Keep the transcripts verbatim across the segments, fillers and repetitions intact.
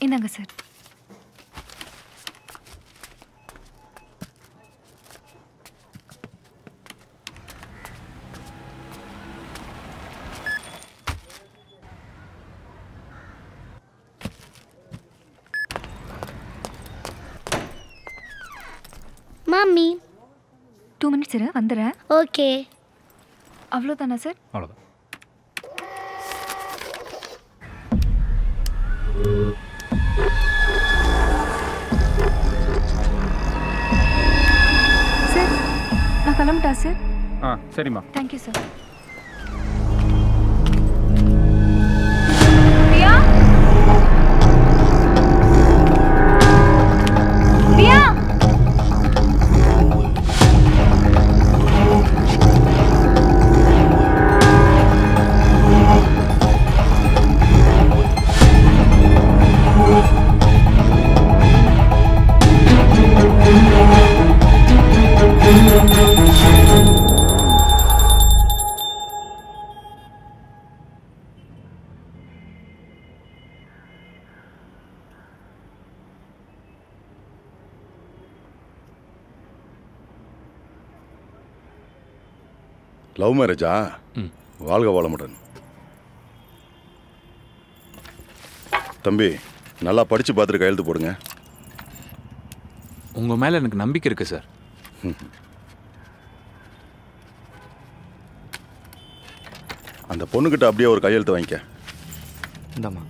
இந்தாங்க சார். மாமி two minutes இரு வந்துடுறேன். ஓகே. அவ்வளோதானா சார்? அவ்வளோதான். சார் நான் கிளம்பிட்டா சார்? ஆ சரிம்மா. Thank you sir. லவ் மேரேஜா? வாழ்க வாழமுடன். தம்பி நல்லா படித்து பார்த்துட்டு கையெழுத்து போடுங்க. உங்கள் மேலே எனக்கு நம்பிக்கை இருக்குது சார். அந்த பொண்ணுக்கிட்ட அப்படியே ஒரு கையெழுத்து வாங்கிக்க. இந்தாம்மா.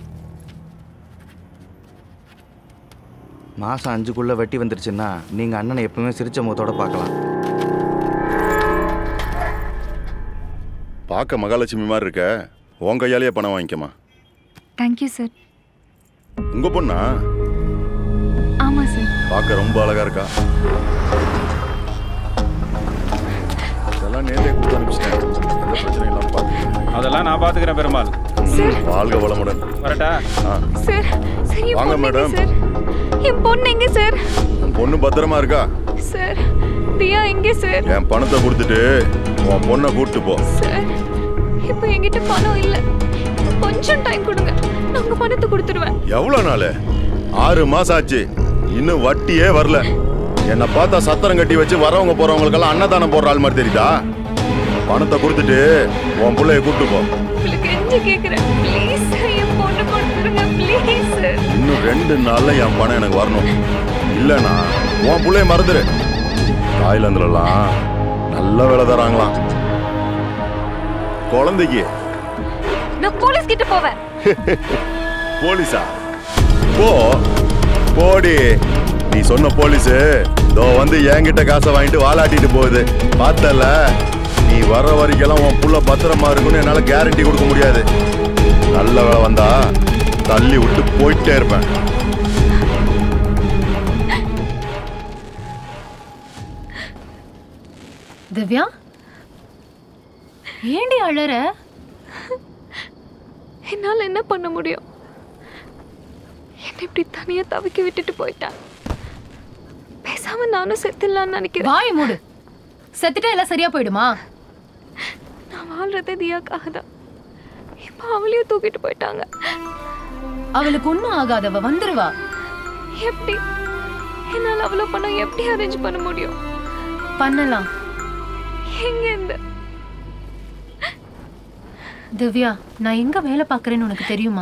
மாதம் அஞ்சுக்குள்ளே வெட்டி வந்துருச்சுன்னா நீங்கள் அண்ணனை எப்பவுமே சிரிச்ச முகத்தோட பார்க்கலாம். பார்க்க மகாலட்சுமி மாதிரி இருக்க, உன் கையாலேயே பணம் வாங்கிக்கமா. Thank you sir. உங்க பொண்ணா? ஆமாம் சார். பார்க்க ரொம்ப அழகா இருக்கா. அதெல்லாம் நேரே கொடுத்து அனுப்பிச்சிட்டேன். எந்த பிரச்சனையும் இல்லாமல் பார்த்துக்கிறேன். அதெல்லாம் நான் பார்த்துக்கிறேன் பெருமாள். வாழ்க வளமுடன். வரட்டா? சார் சரி வாங்க மேடம். என் பொண்ணு எங்கே சார்? உன் பொண்ணு பத்திரமா இருக்கா சார்? தியா எங்கே சார்? என் பணத்தை கொடுத்துட்டு உன் பொண்ணை கூப்பிட்டு போ. சார் இப்போ என்கிட்ட பணம் இல்லை, கொஞ்சம் டைம் கொடுங்க, நான் உங்க பணத்தை கொடுத்துருவேன். எவ்வளோ நாள்? ஆறு மாசம் ஆச்சு, இன்னும் வட்டியே வரல. என்னை பார்த்தா சத்திரம் கட்டி வச்சு வரவங்க போறவங்களுக்கெல்லாம் அன்னதானம் போடுற ஆள் மாதிரி தெரியுதா? பணத்தை கொடுத்துட்டு உன் பிள்ளைய கூப்பிட்டு போ. உங்களுக்கு எங்க கேக்குறேன், ப்ளீஸ் என் பொண்ணு கொடுத்துருங்க ப்ளீஸ். இன்னும் ரெண்டு நாள்ல என் பணம் எனக்கு வரணும், இல்லைனா உன் பிள்ளைய மறந்துடு. தாய்லாந்துலலாம் நல்ல வேலை தராங்களாம் குழந்தைக்கு. நான் போலீஸ் கிட்ட போவேன். போலீஸா? போ போடி. நீ சொன்ன போலீஸ் தோ வந்து என்கிட்ட காசை வாங்கிட்டு வாலாட்டிட்டு போகுது. பார்த்தல, நீ வர்ற வரைக்கெல்லாம் உன் புள்ள பத்திரமா இருக்குன்னு என்னால கேரண்டி கொடுக்க முடியாது. நல்ல வேலை வந்தா தள்ளி விட்டு போயிட்டே இருப்பேன். திவ்யா, ஏண்டி அழற? என்னால என்ன பண்ண முடியும்? என்ன இப்படி தனியா தவிக்க விட்டுட்டு போயிட்டா. பேசாம நானும் செத்துடலான்னு நினைக்கிறேன். வாய் மூடு. செத்துட்டா எல்லாம் சரியா போயிடுமா? நான் வாழ்றதே தியாக்காக தான். இப்ப அவளையும் தூக்கிட்டு போயிட்டாங்க. அவளுக்கு ஒண்ணும் ஆகாதவ வந்துருவா. எப்படி? என்னால அவ்வளவு பணம் எப்படி அரேஞ்ச் பண்ண முடியும்? பண்ணலாம். எங்க இருந்து? திவ்யா, நான் எங்க வேலை பார்க்கறேன்னு உனக்கு தெரியுமா?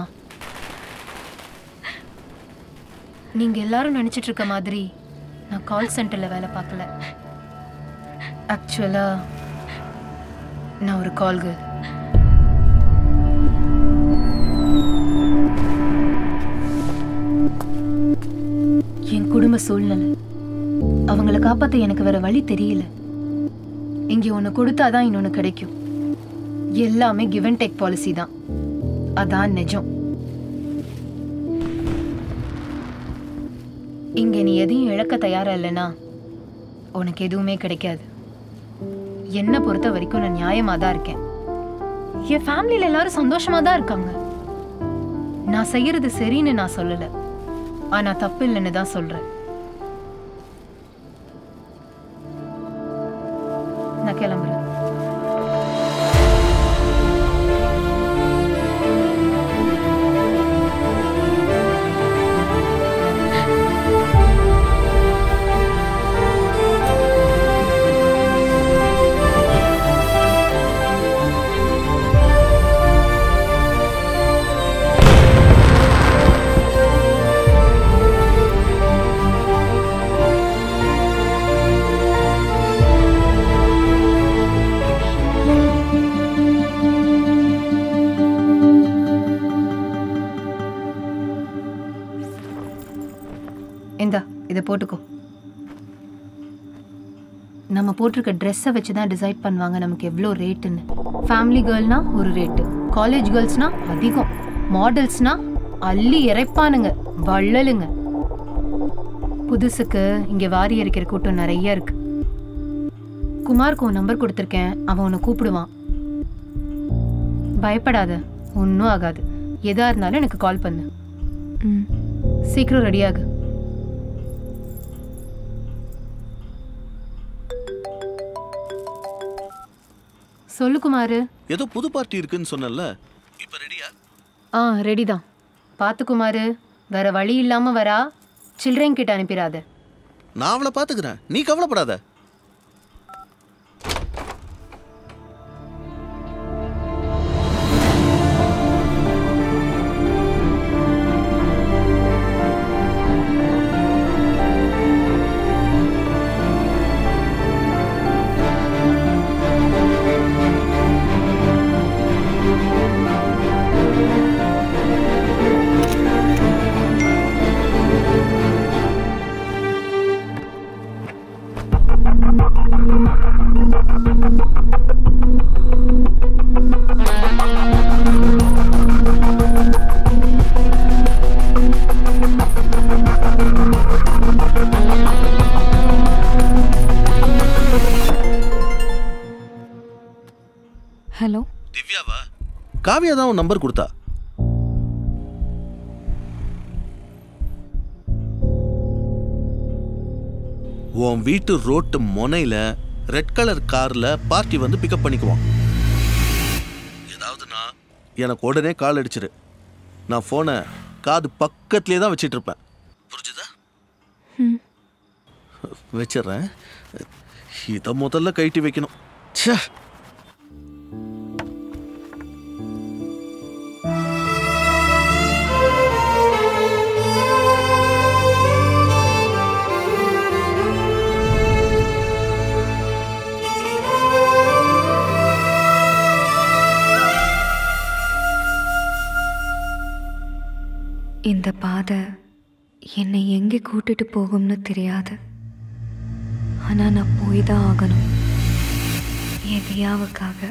நீங்க எல்லாரும் நினைச்சிட்டு இருக்க மாதிரி நான் கால் சென்டர்ல வேலை பார்க்கல. ஆக்சுவலா நான் ஒரு கால் கேர்ள். என் குடும்ப சூழ்நிலை, அவங்களை காப்பாற்ற எனக்கு வேற வழி தெரியல. இங்கே ஒன்று கொடுத்தாதான் இன்னொன்று கிடைக்கும். எல்லாமே கிவ் அண்ட் டேக் பாலிசி தான். அதான் நிஜம். இங்கே நீ எதையும் இழக்க தயாரா இல்லைன்னா உனக்கு எதுவுமே கிடைக்காது. என்னை பொறுத்த வரைக்கும் நான் நியாயமாக தான் இருக்கேன். என் ஃபேமிலியில் எல்லாரும் சந்தோஷமா தான் இருக்காங்க. நான் செய்யறது சரின்னு நான் சொல்லலை, ஆனா தப்பு இல்லைன்னு தான் சொல்றேன். நான் கிளம்புறேன். இதை போட்டுக்கோ. நம்ம போட்டிருக்க ட்ரெஸ்ஸை வச்சு தான் டிசைட் பண்ணுவாங்க நமக்கு எவ்வளோ ரேட்டுன்னு. ஃபேமிலி கேர்ள்னா ஒரு ரேட்டு, காலேஜ் கேர்ள்ஸ்னா அதிகம், மாடல்ஸ்னா அள்ளி இறைப்பானுங்க, வள்ளலுங்க. புதுசுக்கு இங்கே வாரி இறைக்கிற கூட்டம் நிறைய இருக்கு. குமாருக்கு உன் நம்பர் கொடுத்துருக்கேன், அவன் உன்னை கூப்பிடுவான். பயப்படாத, ஒன்றும் ஆகாது. எதா இருந்தாலும் எனக்கு கால் பண்ணு. ம். சீக்கிரம் ரெடியாகு. சொல்லு குமாரு. ஏதோ புது பார்ட்டி இருக்குன்னு சொன்னல, இப்போ ரெடியா? ஆ ரெடி தான். பார்த்து குமாரு, வேற வழி இல்லாம வரா, சில்ட்ரன் கிட்ட அனுப்பிடாத. நான் அவளை பார்த்துக்கிறேன், நீ கவலைப்படாத. ஹலோ திவ்யாவா? காவியா தான் உன் நம்பர் கொடுத்தா. உன் வீட்டு ரோட்டு முனையில ரெட் கலர் கார்ல பார்ட்டி வந்து பிக்கப் பண்ணிக்குவான். ஏதாவதுனா எனக்கு உடனே கால் அடிச்சிரு. நான் போனை காது பக்கத்துலேயே தான் வச்சிட்டு இருப்பேன். புரிஞ்சுதா? வச்சிடுறேன். இதை முதல்ல கைட்டி வைக்கணும். ச்சே. இந்த பாதை என்னை எங்கே கூட்டிட்டு போகும்னு தெரியாது. ஆனால் நான் போய் தான் ஆகணும், என் தியாவுக்காக.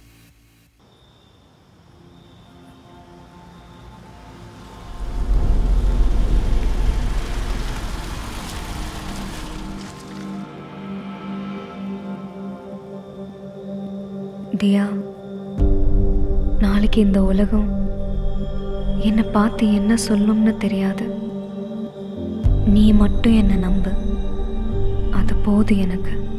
தியா, நாளைக்கு இந்த உலகம் என்னை பார்த்து என்ன சொல்லும்னு தெரியாது. நீ மட்டும் என்னை நம்பு, அது போதும் எனக்கு.